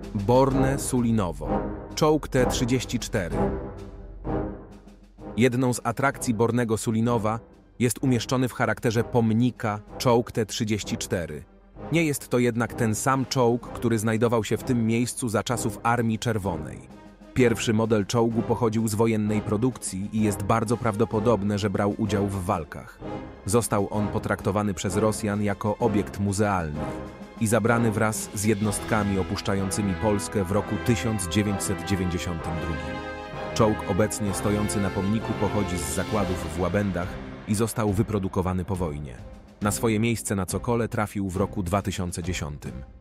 Borne Sulinowo, czołg T-34. Jedną z atrakcji Bornego Sulinowa jest umieszczony w charakterze pomnika czołg T-34. Nie jest to jednak ten sam czołg, który znajdował się w tym miejscu za czasów Armii Czerwonej. Pierwszy model czołgu pochodził z wojennej produkcji i jest bardzo prawdopodobne, że brał udział w walkach. Został on potraktowany przez Rosjan jako obiekt muzealny i zabrany wraz z jednostkami opuszczającymi Polskę w roku 1992. Czołg obecnie stojący na pomniku pochodzi z zakładów w Łabędach i został wyprodukowany po wojnie. Na swoje miejsce na Cokole trafił w roku 2010.